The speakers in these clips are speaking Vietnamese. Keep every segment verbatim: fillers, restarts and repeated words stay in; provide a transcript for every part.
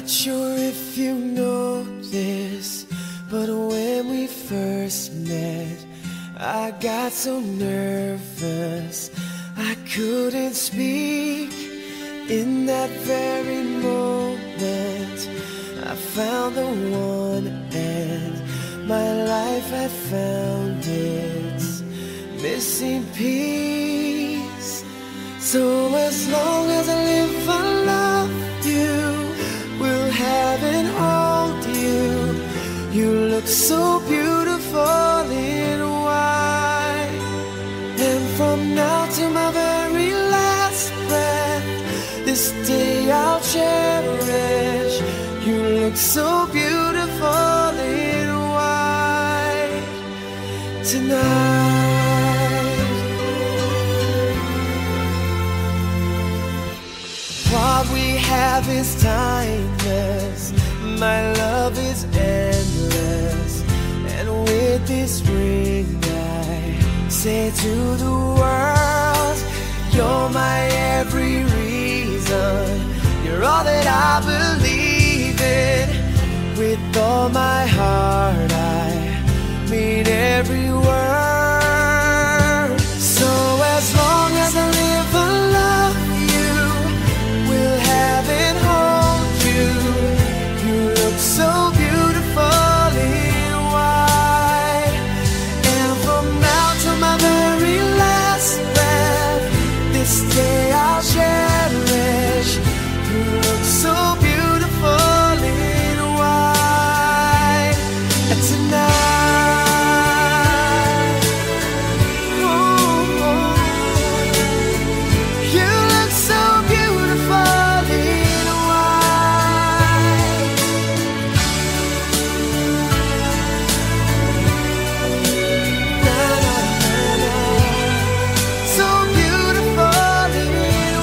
Not sure if you know this, but when we first met, I got so nervous I couldn't speak. In that very moment I found the one, and my life had found its missing piece. So as long as I live, I love you, will have and hold you. You look so beautiful in white, and from now to my very last breath, this day I'll cherish. You look so beautiful in white tonight. What we have is timeless, my love is endless, and with this ring I say to the world, you're my every reason, you're all that I believe in. With all my heart I mean every word. So as long as I live, I love you, will have and hold you. You look so beautiful in white, and from now to my very last breath, this day I'll cherish. You look so beautiful in white tonight. Oh, oh. You look so beautiful in white. Na, na, na, na. So beautiful in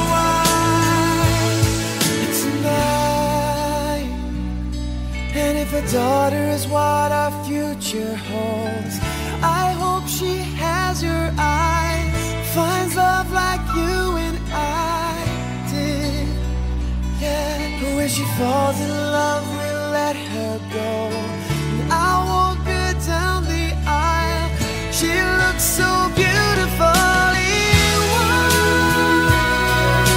white tonight. And if a daughter is what our future holds, I hope she has your eyes, finds love like you and I did. Yeah, but when she falls in love, we'll let her go, and I'll walk her down the aisle. She looks so beautiful in white.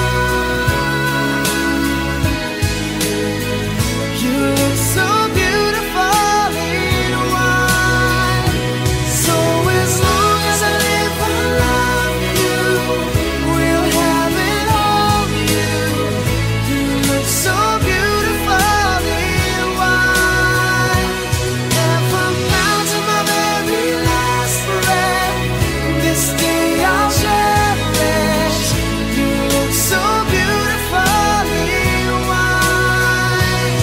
You look so beautiful in white. So as long as I live, I love you, will have and hold you. You look so beautiful in white, and from now to my very last breath, this day I'll cherish. You look so beautiful in white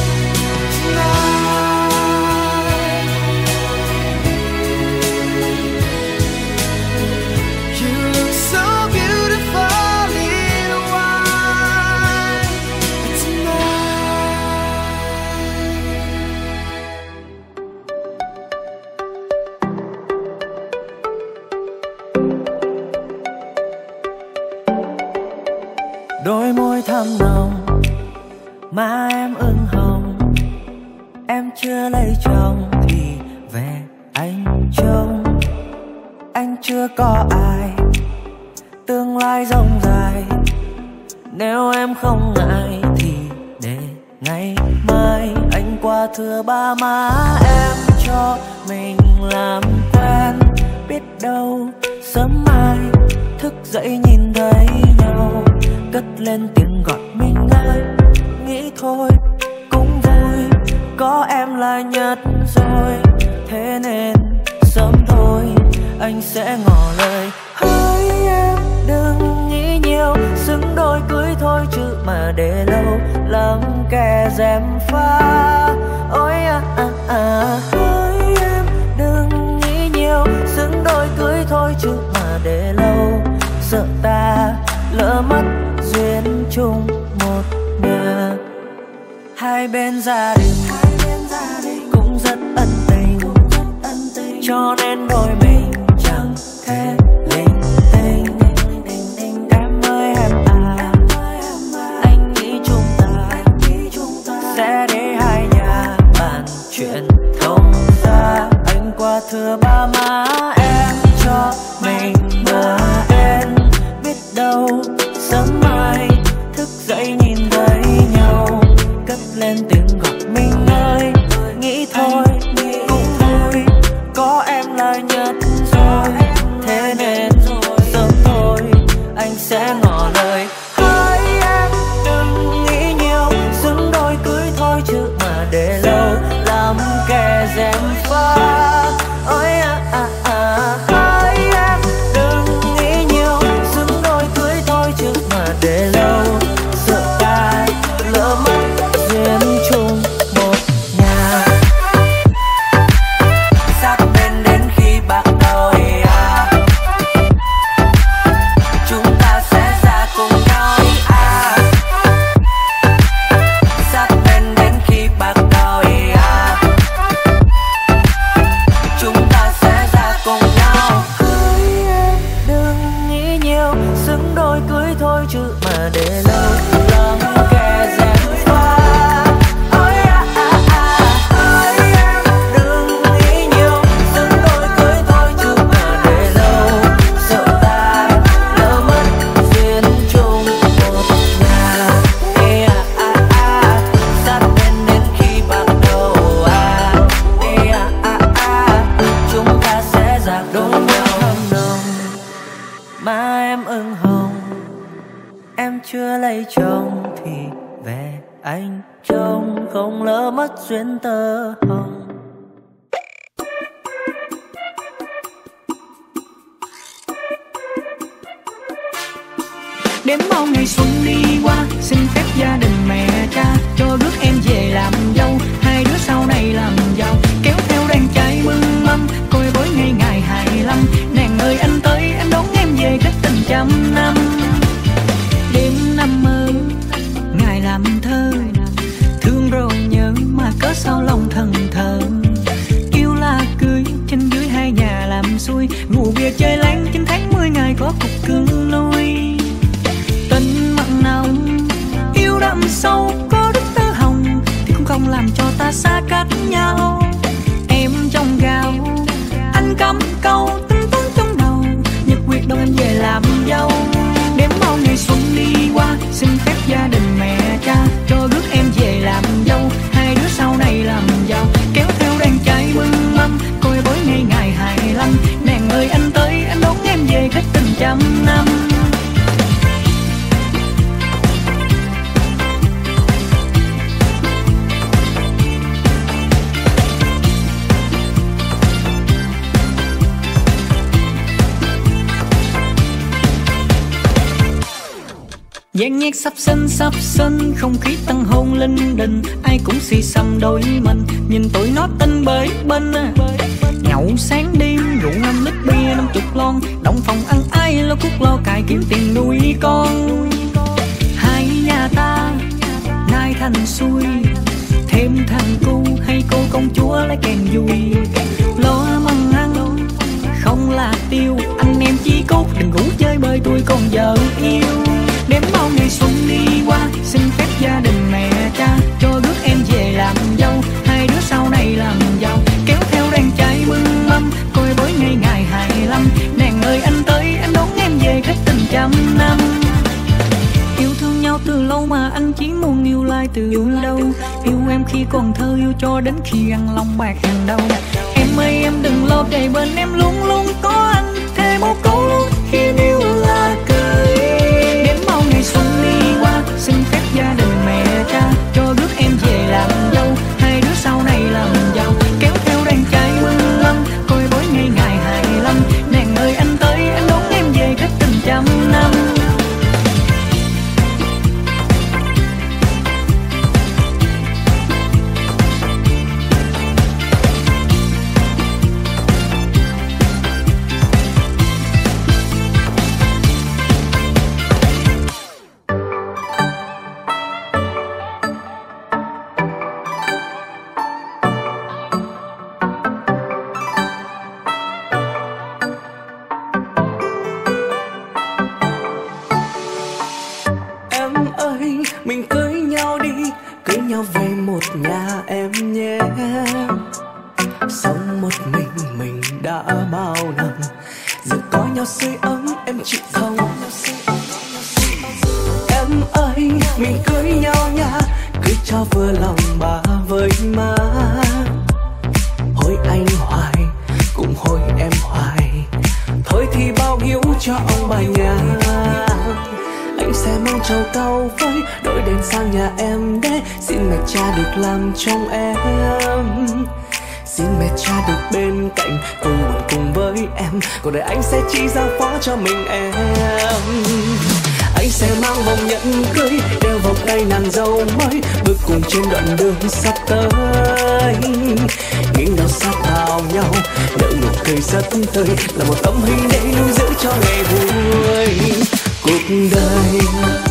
tonight. You look so beautiful in white Đôi môi thắm nồng, má em ửng hồng. Em chưa lấy chồng thì về anh trông. Anh chưa có ai, tương lai rộng dài. Nếu em không ngại thì để ngày mai anh qua thưa ba má em cho mình làm quen. Biết đâu sớm mai thức dậy nhìn thấy nhau, cất lên tiếng gọi mình ơi. Nghĩ thôi cũng vui, có em là nhất rồi. Thế nên sớm thôi anh sẽ ngỏ lời. Hỡi em đừng nghĩ nhiều, xứng đôi cưới thôi chứ mà để lâu lắm kẻ dèm pha. Ôi à à à. Hỡi em đừng nghĩ nhiều, xứng đôi cưới thôi chứ mà để lâu sợ ta lỡ mất duyên chung một nhà. Hai bên gia đình cũng rất ân tình, cho nên đôi mình chẳng thể linh tinh. Em ơi em à, anh nghĩ chúng ta sẽ đến mà em cho mình bờ bên. Biết đâu sớm mai thức dậy nhìn thấy nhau, cất lên tiếng gọi mình ơi. Nghĩ thôi cũng thôi, có em là nhất rồi. Thế nên sớm thôi anh sẽ ngỏ lời. Hỡi em đừng nghĩ nhiều, xứng đôi cưới thôi chứ mà để lâu làm kẻ gièm pha. Ôi à à à. Hỡi em đừng nghĩ nhiều, xứng đôi cưới thôi chứ mà để lâu sợ ta lỡ mất duyên chung một nhà. Sát bên đến khi bạc đầu à, chúng ta sẽ ra cùng nhau à. Sát bên đến khi bạc đầu à, chúng ta sẽ ra cùng nhau. Hỡi em đừng nghĩ nhiều, xứng đôi cưới thôi chứ mà để lâu làm kẻ gièm pha. Ôi à à à. Hỡi em đừng nghĩ nhiều, xứng đôi cưới thôi chứ mà để lâu sợ ta lỡ mất duyên chung một nhà. Ê à à à. Sát bên đến khi bạc đầu à. Ê à à à. Chúng ta sẽ ra đôi nhau hâm nồng. Mà em ửng hồng, em chưa lấy chồng thì về anh trông không lỡ mất duyên tơ hồng. Đếm bao ngày xuân đi qua, xin phép gia đình mẹ cha cho rước em về làm dâu. Hai đứa sau này làm giàu, kéo theo đàn trai mừng mâm, coi với ngày ngày hai lăm. Nàng ơi anh tới, em đón em về cách tình trăm năm. Đêm năm mơ, ngày làm thơ, thương rồi nhớ mà cớ sao lòng thần thờ. Yêu là cưới, trên dưới hai nhà làm xuôi, ngủ bia chơi láng chín tháng mười ngày có cục cưng nuôi. Tình mặn nồng, yêu đậm sâu, có đức tơ hồng thì cũng không làm cho ta xa cách nhau. Em trong gạo, anh cắm câu, tính toán trong đầu, nhật quyết đón em về làm dâu. Đếm bao ngày xuân đi qua, xin phép gia đình mẹ cha cho rước em về làm dâu. Hai đứa sau này làm giàu, kéo theo đàn trai mừng mâm, coi với ngày ngày hai lăm. Nàng ơi anh tới, anh đón em về cách tình trăm năm. Gian nhạc sắp sinh sắp sinh, không khí tăng hôn linh đình, ai cũng xì xầm đôi mình, nhìn tụi nó tinh bới bên. Nhậu sáng đêm rượu năm lít bia năm chục lon, động phòng ăn ai lo cuốc lo cài kiếm tiền nuôi con. Hai nhà ta nay thành xuôi, thêm thằng cu hay cô công chúa lấy kèn vui. Lo mần ăn không là tiêu, anh em chí cốt đừng ngủ chơi bơi tôi còn vợ yêu. Đếm bao ngày xuân đi qua, xin phép gia đình mẹ cha cho rước em về làm dâu. Hai đứa sau này làm giàu, kéo theo đàn trai mừng mâm, coi với ngày ngày hai lăm. Nàng ơi anh tới, anh đón em về cách tình trăm năm. Yêu thương nhau từ lâu mà anh chỉ muốn yêu lại từ đâu. Yêu em khi còn thơ, yêu cho đến khi ăn lòng bạc hàng đầu. Em ơi em đừng lo, kề bên em luôn luôn có anh, thề một câu luôn khi yêu là cưới. Đến bao ngày xuân đi qua, xin phép gia đình mẹ cha cho rước em về làm dâu. Hai đứa sau này làm giàu, kéo theo đàn trai mừng mâm, coi với ngày ngày hai lăm. Nàng ơi anh tới, anh đón em về cách tình trăm năm. bao năm, giờ có nhau sưởi ấm em chịu không? Em ơi mình cưới nhau nha, cưới cho vừa lòng bà với má. Hối anh hoài cũng hối em hoài, thôi thì bao hiếu cho ông bà nhà. Anh sẽ mang trầu cau với đội đèn sang nhà em để xin mẹ cha được làm chồng em. Xin mẹ cha được bên cạnh vui buồn cùng với em, cuộc đời anh sẽ chỉ giao phó cho mình em. Anh sẽ mang vòng nhẫn cưới đeo vào tay nàng dâu mới, bước cùng trên đoạn đường sắp tới. Nghiêng đầu sát vào nhau nở nụ cười rất tươi, là một tấm hình để lưu giữ cho ngày vui cuộc đời.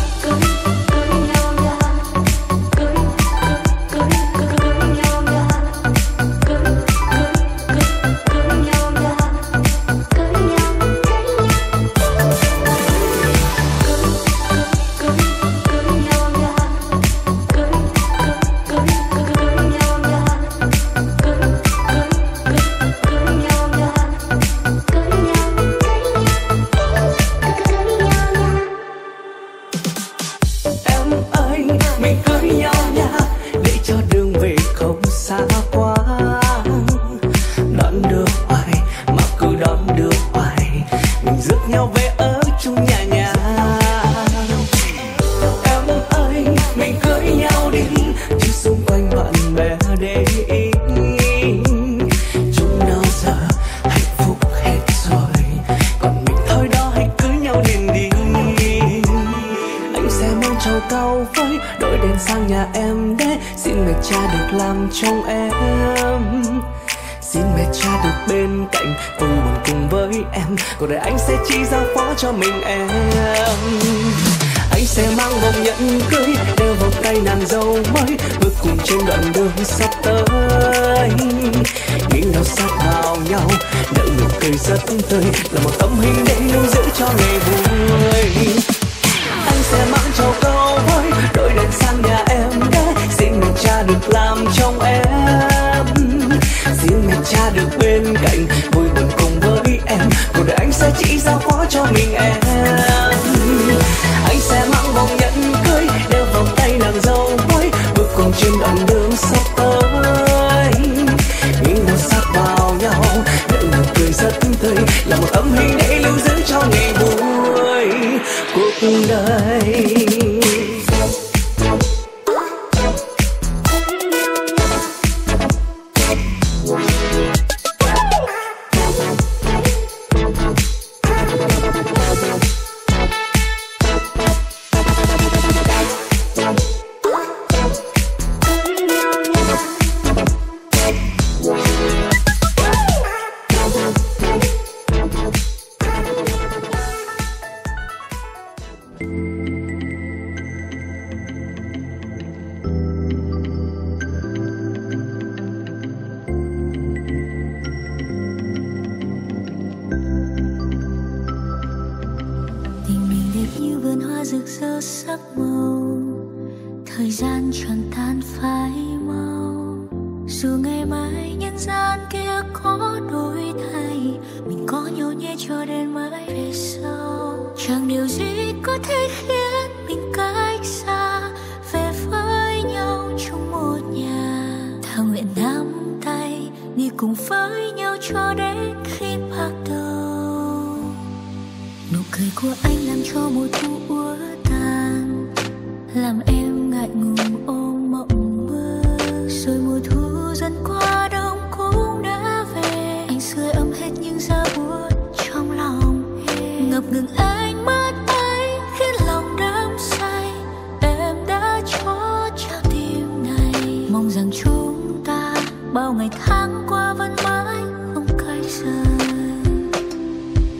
Trong em xin mẹ cha được bên cạnh vui buồn cùng với em, cuộc đời anh sẽ chỉ giao phó cho mình em. Anh sẽ mang vòng nhẫn cưới đeo vào tay nàng dâu mới, bước cùng trên đoạn đường sắp tới. Nghiêng đầu sát vào nhau nở nụ cười rất tươi, là một tấm hình để lưu giữ cho ngày vui. Anh sẽ mang trầu cau với đội đèn sang nhà em để xin mẹ cha được làm chồng em. Xin mẹ cha được bên cạnh vui buồn cùng với em, cuộc đời anh sẽ chỉ giao phó cho mình em. Anh sẽ mang vòng nhẫn cưới đeo vào tay nàng dâu mới, bước cùng trên đoạn đường sắp tới. Nghiêng đầu sát vào nhau nở nụ cười rất tươi, là một tấm hình để lưu giữ cho ngày vui cuộc đời.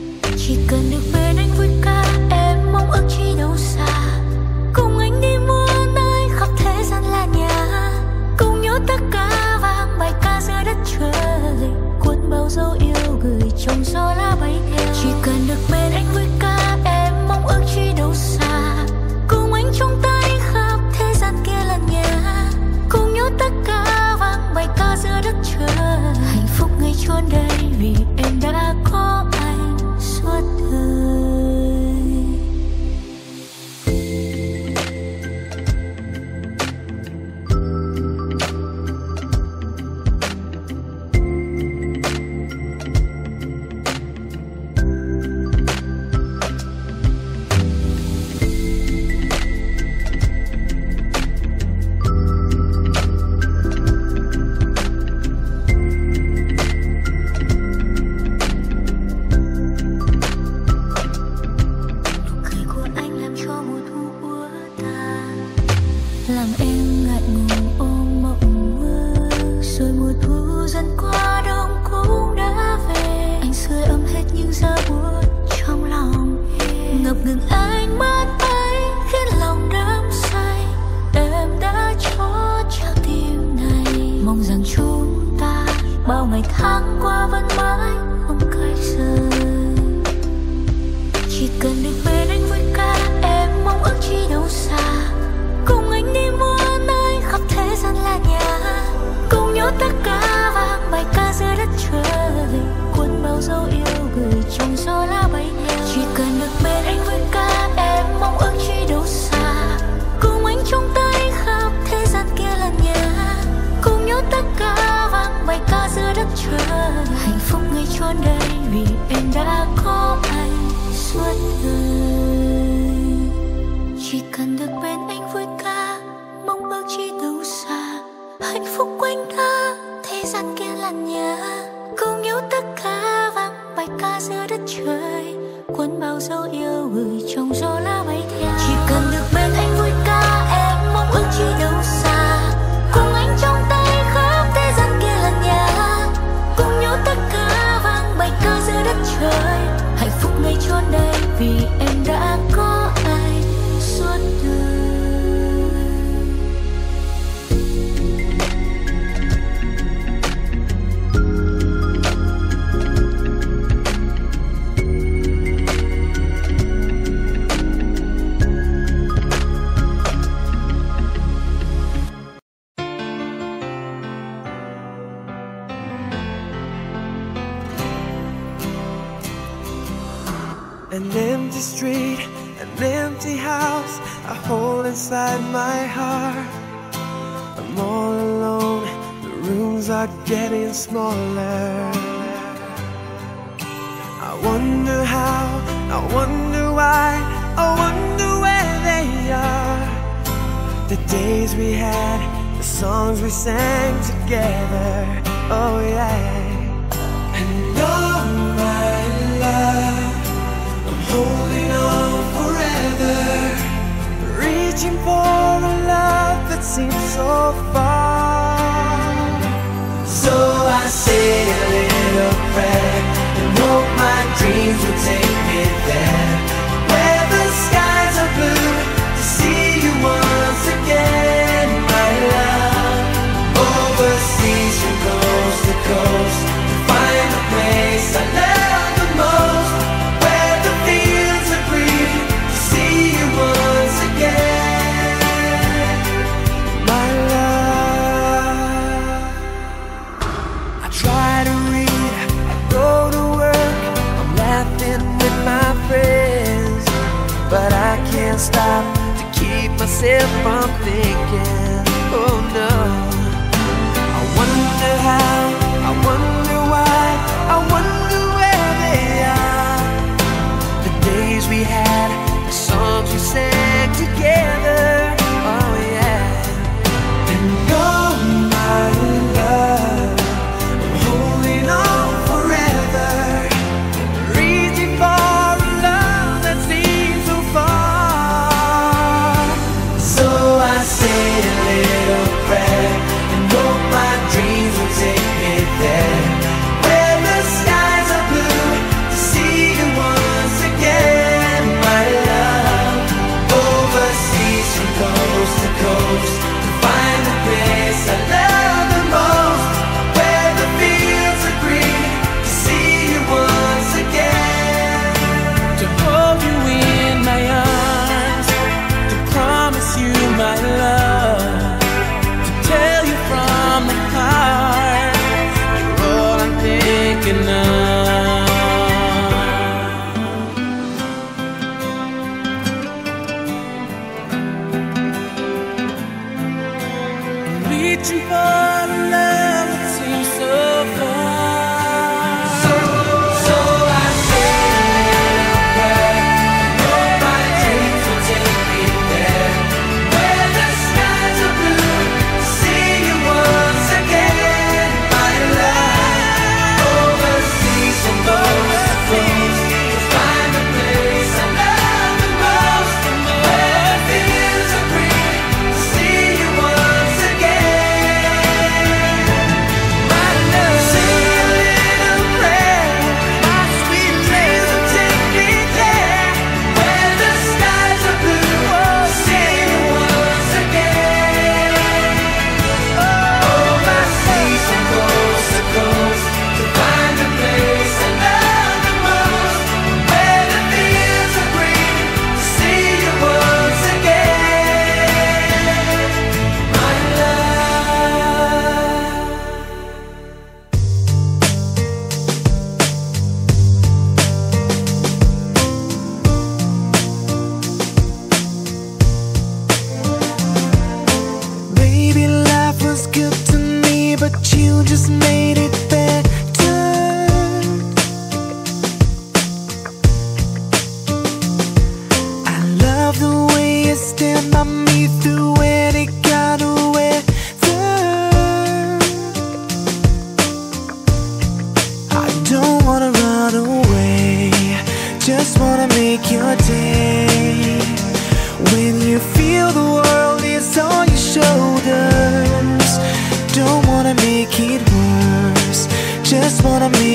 Chỉ cần được bên anh vui ca, em mong ước chi đâu xa. Cùng anh đi mua trọn đời vì em đã có anh suốt đời. Chỉ cần được bên anh vui ca, mong ước chi đâu xa, hạnh phúc quanh ta, thế gian kia là nhà. Cùng nhau tất cả vang bài ca giữa đất trời, cuốn bao dấu yêu gửi trong gió lá bay theo. Chỉ cần được bên anh vui ca, em mong ước chi đâu xa, cùng anh trong tay khắp thế gian kia là nhà. Cùng nhau tất cả vang bài ca giữa đất trời, hạnh phúc ngày trọn đời vì em đã có anh suốt đời. An empty street, an empty house, a hole inside my heart. I'm all alone, the rooms are getting smaller. I wonder how, I wonder why, I wonder where they are. The days we had, the songs we sang together, oh yeah. And all my love, holding on forever, reaching for a love that seems so far. So I say a little prayer and hope my dreams will take me there, where the skies are blue, to see you once again, my love. Overseas from coast to coast, to find a place I love the most, where the fields are green, to see you once again, my love. I try to read, I go to work, I'm laughing with my friends, but I can't stop to keep myself from thinking, oh no. I wonder how, I wonder why, I wonder where they are. The days we had, the songs we sang together, oh yeah. And oh my love, I'm holding on forever, reaching for a love that seems so far. So I say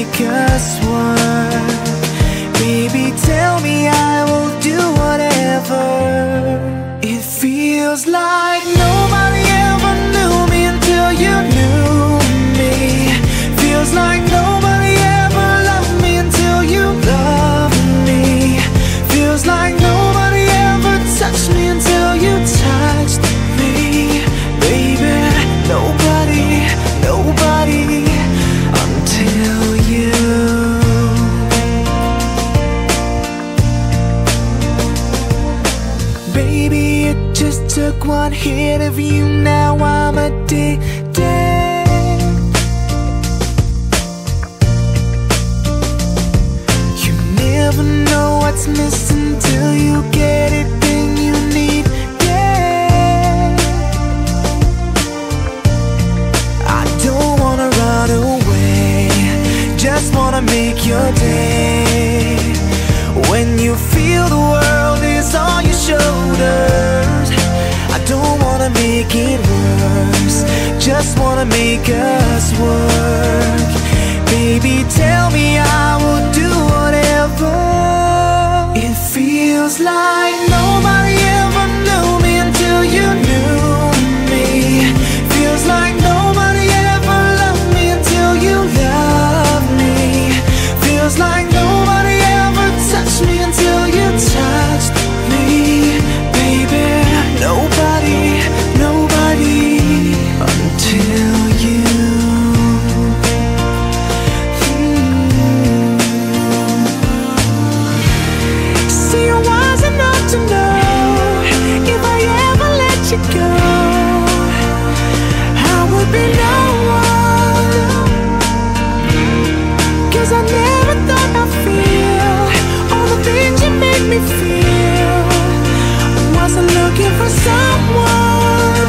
make us work. Baby, tell me, I will do whatever. It feels like nobody ever knew me until you knew me. Feels like nobody ever loved me until you loved me. Feels like nobody ever touched me until you touched me. Baby, nobody, nobody until you. Baby, it just took one hit of you, now I'm addicted. You never know what's missing till you get it, then you need it. I don't wanna run away, just wanna make your day. When you feel the world is on your shoulders, I don't wanna make it worse, just wanna make us work. Baby, tell me, I will do whatever. It feels like nobody ever knew me until you knew me. Feels like nobody ever loved me until you loved me. Feels like nobody ever touched me until you touched me. Baby, nobody, nobody until you. Mm. See, I wasn't enough to know if I ever let you go, I would be no one. 'Cause I never thought I'd feel all the things you make me feel. I wasn't looking for someone,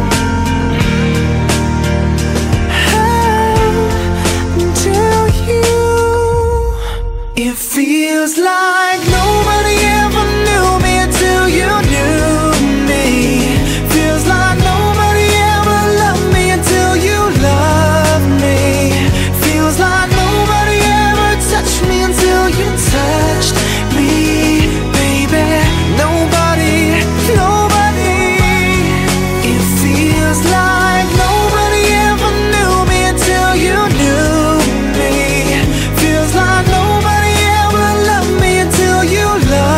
oh, until you. It feels like nobody ever knew me until you knew me. Feels like nobody ever loved me until you loved me. Feels like nobody ever touched me until you touched me. Baby, nobody, nobody. It feels like nobody ever knew me until you knew me. Feels like nobody ever loved me until you loved me.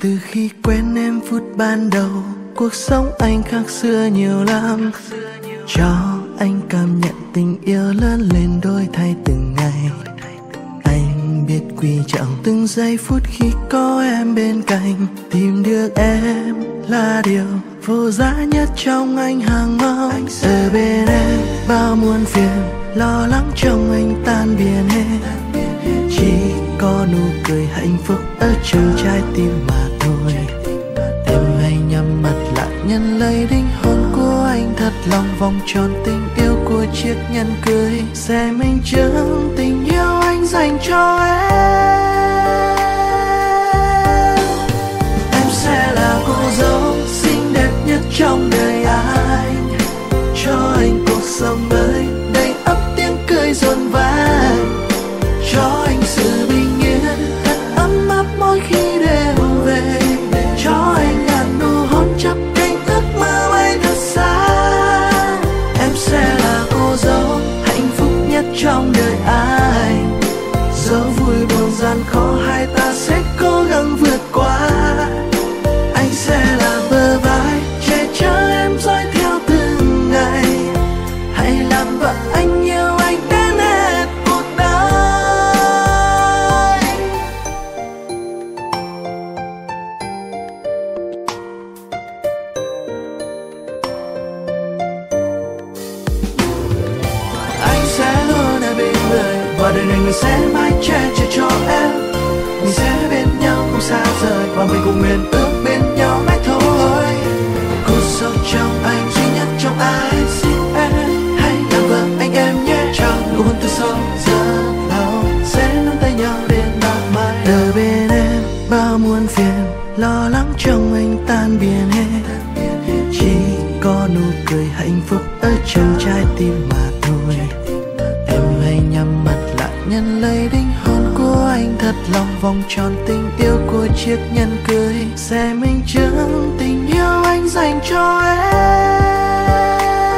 Từ khi quen em phút ban đầu, cuộc sống anh khác xưa nhiều lắm. Cho anh cảm nhận tình yêu lớn lên đổi thay từng ngày. Anh biết quý trọng từng giây phút khi có em bên cạnh. Tìm được em là điều vô giá nhất trong anh hàng mong. Ở bên em bao muôn phiền, lo lắng trong anh tan biến hết. Chỉ có nụ cười hạnh phúc ở trong trái tim mà thôi. Em hãy nhắm mắt lại nhận lấy linh hồn của anh, thật lòng vòng tròn tình yêu của chiếc nhẫn cưới sẽ minh chứng tình yêu anh dành cho em. Em sẽ là cô dâu xinh đẹp nhất trong đời anh, cho anh cuộc sống mới đầy ắp tiếng cười rộn vang. Cho anh sự bình yên thật ấm áp mỗi khi đêm về. Cho anh ngàn nụ hôn chắp cánh ước mơ bay thật xa. Em sẽ là cô dâu hạnh phúc nhất trong đời anh. Dẫu vui buồn gian khó hai ta sẽ cố gắng vượt qua. Anh sẽ là bờ vai che chở em dõi theo từng ngày. Hãy làm vợ anh yêu anh đến hết cuộc đời. Anh sẽ luôn ở bên người, và đời này người sẽ mãi che chở cho em. Mình sẽ bên nhau không xa rời, và mình cùng nguyện ước bên nhau mãi thôi. Cô dâu trong anh duy nhất trong ai, xin em hãy làm vợ anh em nhé. Cho nụ hôn từ sâu giờ lâu sẽ nắm tay nhau đến bao mãi. Ở bên em bao muôn phiền, lo lắng trong anh tan biến hết. Chỉ có nụ cười hạnh phúc ở trong trái tim mà thôi. Em hãy nhắm mắt lại nhận lấy linh hồn của anh, thật lòng vòng tròn tình yêu của chiếc nhẫn cưới sẽ minh chứng tình yêu anh dành cho em.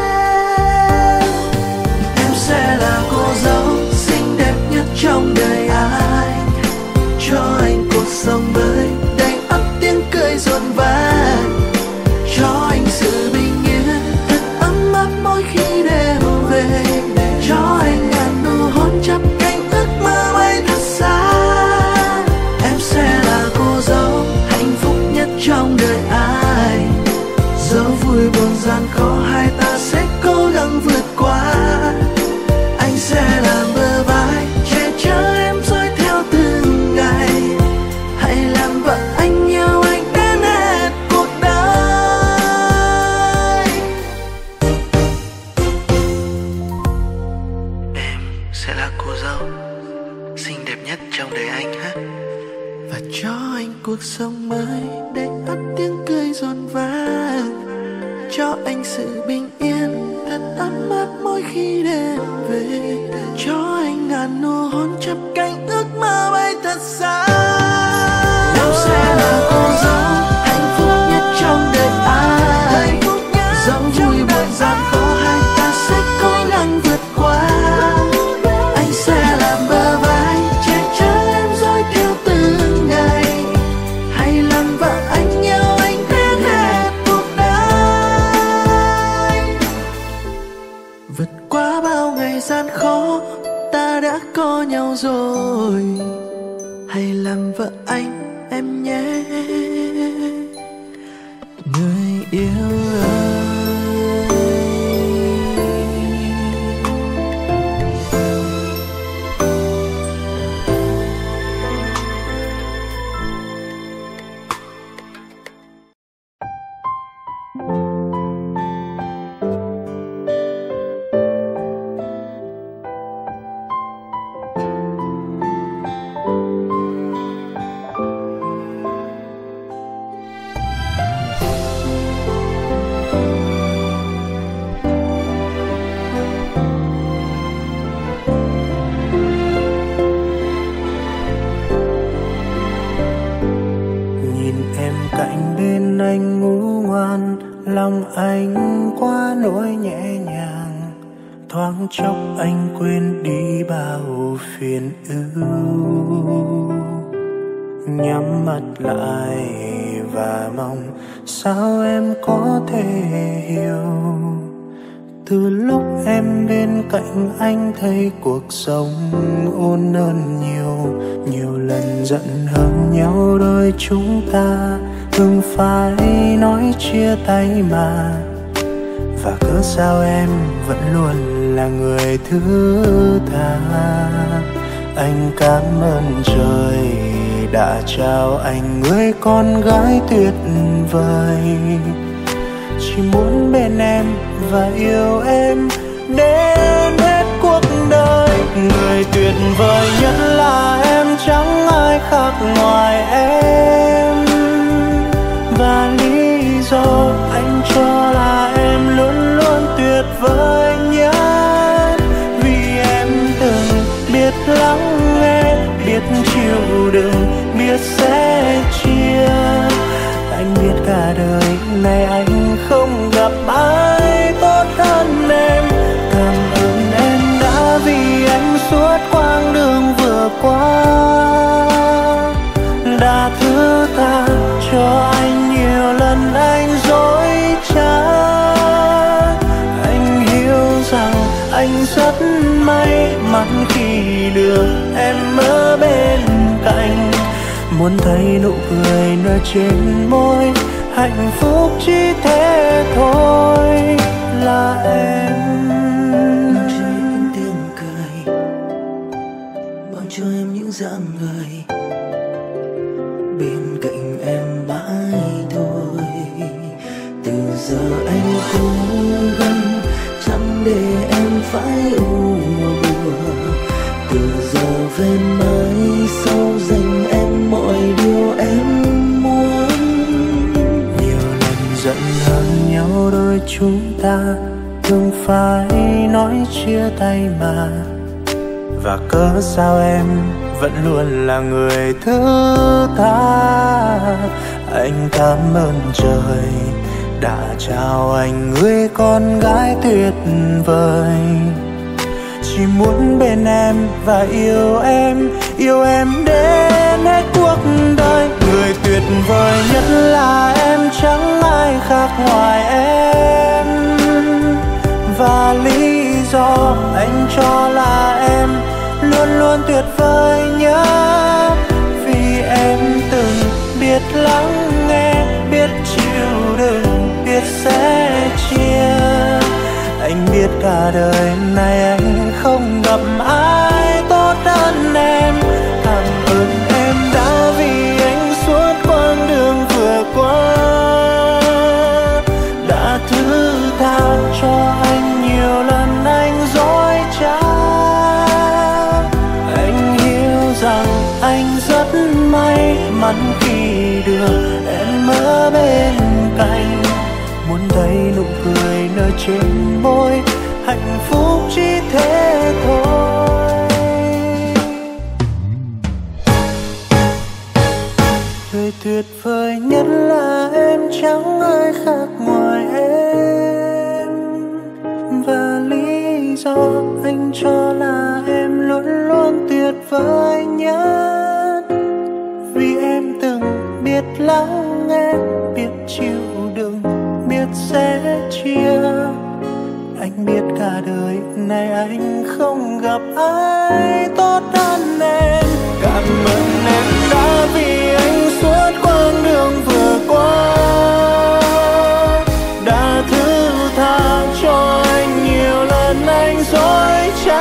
Em sẽ là cô dâu xinh đẹp nhất trong đời anh, cho anh cuộc sống mới đầy ắp tiếng cười rộn vang. Cho anh sự bình yên thật ấm áp mỗi khi đêm về. Cho anh ngàn nụ hôn chắp cánh ước mơ bay thật xa. Em sẽ là cô dâu hạnh phúc nhất trong đời anh. Dẫu vui buồn gian khó hai ta sẽ cố gắng vượt qua. Anh sẽ là bờ vai che chở em dõi theo từng ngày. Hãy làm vợ anh yêu anh đến hết cuộc đời. Em sẽ là cô dâu xinh đẹp nhất trong đời anh ha. Và cho anh cuộc sống mới đầy ắp tiếng cười rộn vang. Cho anh sự bình yên thật ấm áp mỗi khi đêm về. Cho anh ngàn nụ hôn chắp cánh ước mơ bay thật xa. Em sẽ là cô dâu hạnh phúc nhất trong đời anh. Dẫu vui buồn gian khó hai ta sẽ cố gắng vượt qua. Anh sẽ làm bờ vai che chở em dõi theo từng ngày. Hãy làm vợ anh yêu anh đến hết cuộc đời. Vượt qua bao ngày gian khó ta đã có nhau rồi. Hãy làm vợ anh em nhé, người yêu ơi. lòng anh quá nỗi nhẹ nhàng, thoáng chốc anh quên đi bao phiền ưu. nhắm mắt lại và mong sao em có thể hiểu. Từ lúc em bên cạnh anh thấy cuộc sống ôn hơn nhiều. Nhiều lần giận hờn nhau đôi chúng ta thường phải nói chia tay mà. Và cớ sao em vẫn luôn là người thứ tha. Anh cảm ơn trời đã trao anh người con gái tuyệt vời. Chỉ muốn bên em và yêu em đến hết cuộc đời. Người tuyệt vời nhất là em, chẳng ai khác ngoài em. Và lý do anh cho là em luôn luôn tuyệt vời nhất. Vì em từng biết lắng nghe, biết chịu đựng, biết sẻ chia. Anh biết cả đời này anh không gặp ai tốt hơn em. Cảm ơn em đã vì anh suốt quãng đường vừa qua, đã thứ tha cho anh nhiều lần anh dối trá. Anh hiểu rằng anh rất may mắn khi được em ở bên cạnh. Muốn thấy nụ cười nở trên môi, hạnh phúc chỉ thế thôi là em. Mang cho em những tiếng cười, mang cho em những dáng người, bên cạnh em mãi thôi. Từ giờ anh cố gắng chẳng để em phải u buồn. Từ giờ về mai sau dành em mọi điều em muốn. Nhiều lần giận hờn nhau đôi chúng ta thường phải nói chia tay mà. Và cớ sao em vẫn luôn là người thứ tha. Anh cảm ơn trời đã trao anh người con gái tuyệt vời. Chỉ muốn bên em và yêu em, yêu em đến hết cuộc đời. Người tuyệt vời nhất là em, chẳng ai khác ngoài em. Và lý do anh cho là em luôn luôn tuyệt vời nhất. Vì em từng biết lắng nghe, biết chịu đựng, biết sẻ chia. Anh biết cả đời này anh không gặp ai tốt hơn em. Cảm ơn em đã vì anh suốt quãng đường vừa qua, đã thứ tha cho anh nhiều lần anh dối trá. Anh hiểu rằng anh rất may mắn khi được em ở bên cạnh. Muốn thấy nụ cười nở trên môi, hạnh phúc chỉ thế thôi. Người tuyệt vời nhất là em, chẳng ai khác ngoài em. Và lý do anh cho là em luôn luôn tuyệt vời nhất. Vì em từng biết lắng nghe, biết chịu đựng, biết sẻ chia. Anh biết cả đời này anh không gặp ai tốt hơn em. Cảm ơn em đã vì anh suốt quãng đường vừa qua, đã thứ tha cho anh nhiều lần anh dối trá.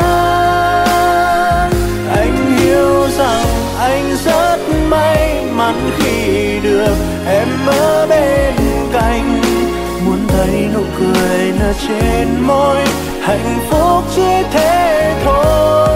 Anh hiểu rằng anh rất may mắn khi được em ở bên cạnh. Muốn thấy nụ cười nở trên môi, hạnh phúc chỉ thế thôi.